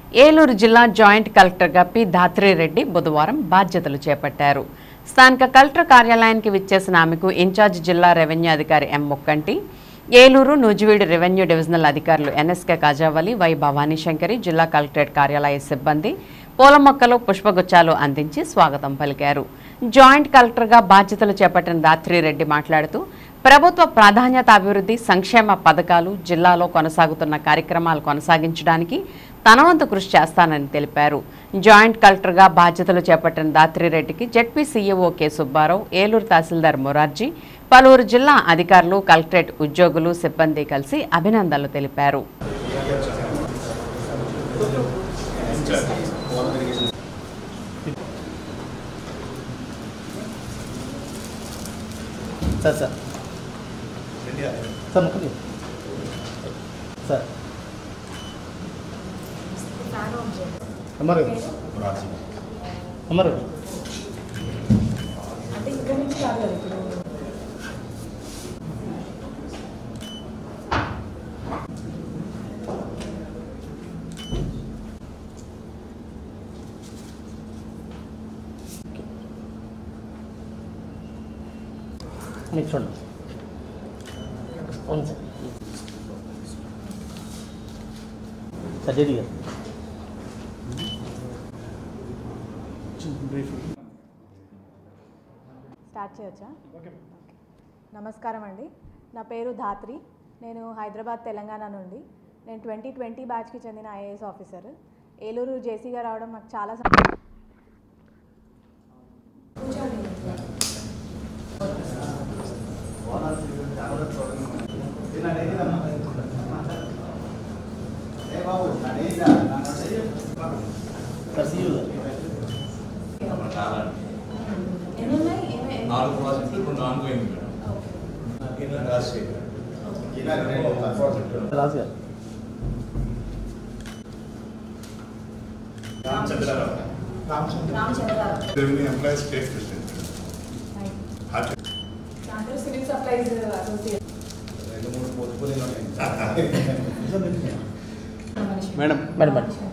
ఏలూరు జిల్లా జాయింట్ కలెక్టర్గా పి ధాత్రిరెడ్డి బుధవారం బాధ్యతలు చేపట్టారు. స్థానిక కలెక్టర్ కార్యాలయానికి విచ్చేసిన ఆమెకు ఇన్ఛార్జ్ జిల్లా రెవెన్యూ అధికారి M Mukkanti, Eluru Nuzvid revenue divisional అధికారులు ఎన్ఎస్కే కాజావలి, వై భవానీ శంకరి, జిల్లా కలెక్టరేట్ కార్యాలయ సిబ్బంది పూల మొక్కలు, పుష్పగుచ్చాలు అందించి స్వాగతం పలికారు. జాయింట్ కలెక్టర్గా బాధ్యతలు చేపట్టిన ధాత్రిరెడ్డి మాట్లాడుతూ ప్రభుత్వ ప్రాధాన్యత అభివృద్ధి సంక్షేమ పథకాలు, జిల్లాలో కొనసాగుతున్న కార్యక్రమాలు కొనసాగించడానికి తన వంతు కృషి చేస్తానని తెలిపారు. జాయింట్ కలెక్టర్గా బాధ్యతలు చేపట్టిన ధాత్రిరెడ్డికి ZP CEO K Subbarao, Eluru తహసీల్దార్ మొరార్జీ, పలువురు జిల్లా అధికారులు, కలెక్టరేట్ ఉద్యోగులు, సిబ్బంది కలిసి అభినందనలు తెలిపారు. చూడండి సర్జరీ స్టార్ట్ చేయొచ్చా? నమస్కారం అండి, నా పేరు ధాత్రి. నేను హైదరాబాద్, తెలంగాణ నుండి. నేను 2020 బ్యాచ్కి చెందిన ఐఏఎస్ ఆఫీసర్. ఏలూరు జేసీగా రావడం నాకు చాలా సివిల్ సప్లైస్ అసోసియేషన్ మేడం